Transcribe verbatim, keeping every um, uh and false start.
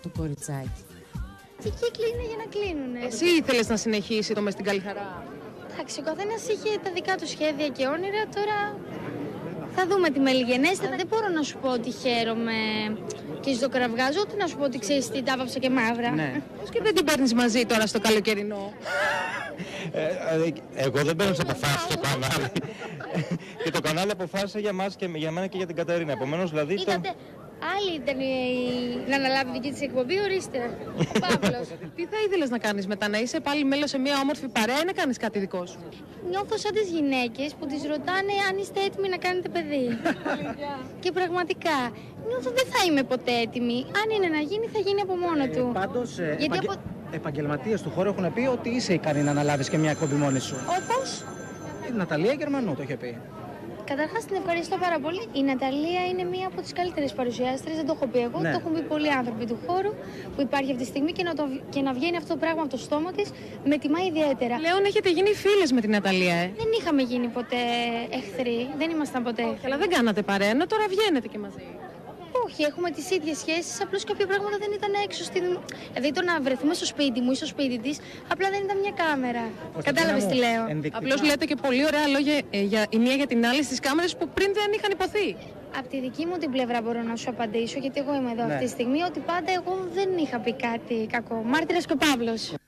το κοριτσάκι. Και εκεί κλείνει για να κλείνουνε. Εσύ ήθελες να συνεχίσει το μες στην καλή χαρά? Εντάξει, ο καθένας είχε τα δικά του σχέδια και όνειρα, τώρα θα δούμε τη μελιγενέστερα. Δεν μπορώ να σου πω ότι χαίρομαι και στο κραυγάζω, ούτε να σου πω ότι ξέρεις τι, τα βάψα και μαύρα. Ναι. Πώς και δεν την παίρνεις μαζί τώρα στο καλοκαιρινό? Ε, εγώ δεν παίρνω τις αποφάσεις στο κανάλι. Και το κανάλι αποφάσισε για μας και για μένα και για την Κατερίνα. Επομένως, δηλαδή. Είδατε, Το... άλλη ήταν η... να αναλάβει δική της εκπομπή, ορίστε. Ο Παύλος. Τι θα ήθελες να κάνεις μετά, να είσαι πάλι μέλος σε μια όμορφη παρέα ή να κάνεις κάτι δικό σου? Νιώθω σαν τις γυναίκες που τις ρωτάνε αν είστε έτοιμοι να κάνετε παιδί. Και πραγματικά νιώθω δεν θα είμαι ποτέ έτοιμη. Αν είναι να γίνει, θα γίνει από μόνο του. Ε, πάντως, ε, Γιατί επαγγε... από... επαγγελματίες του χώρου έχουν πει ότι είσαι ικανή να αναλάβεις και μια εκπομπή μόνη σου. Όπως? Η Ναταλία Γερμανού το είχε πει. Καταρχάς την ευχαριστώ πάρα πολύ. Η Ναταλία είναι μία από τις καλύτερες παρουσιάστρες, δεν το έχω πει εγώ, Ναι. το έχουν πει πολλοί άνθρωποι του χώρου που υπάρχει αυτή τη στιγμή και να, το, και να βγαίνει αυτό το πράγμα από το στόμα της με τιμά ιδιαίτερα. Πλέον έχετε γίνει φίλες με την Ναταλία, ε. Δεν είχαμε γίνει ποτέ εχθροί, δεν ήμασταν ποτέ εχθροί. Αλλά δεν κάνατε παρέα, ενώ τώρα βγαίνετε και μαζί. Όχι, έχουμε τις ίδιες σχέσεις, απλώς κάποια πράγματα δεν ήταν έξω στην... Δηλαδή το να βρεθούμε στο σπίτι μου ή στο σπίτι της, απλά δεν ήταν μια κάμερα. Κατάλαβες τι λέω. Ενδεικτικά. Απλώς λέτε και πολύ ωραία λόγια ε, για, η μία για την άλλη στις κάμερες που πριν δεν είχαν υποθεί. Από τη δική μου την πλευρά μπορώ να σου απαντήσω, γιατί εγώ είμαι εδώ Ναι. αυτή τη στιγμή, ότι πάντα εγώ δεν είχα πει κάτι κακό. Μάρτυρας και ο Παύλος.